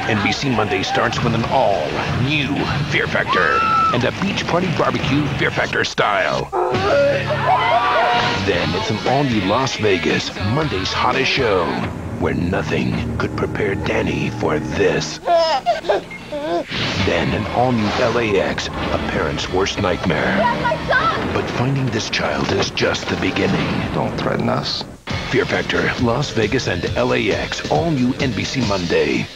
NBC Monday starts with an all-new Fear Factor and a beach party barbecue Fear Factor style. Then it's an all-new Las Vegas, Monday's hottest show, where nothing could prepare Danny for this. Then an all-new LAX, a parent's worst nightmare. That's my son! But finding this child is just the beginning. Don't threaten us. Fear Factor, Las Vegas and LAX, all new NBC Monday.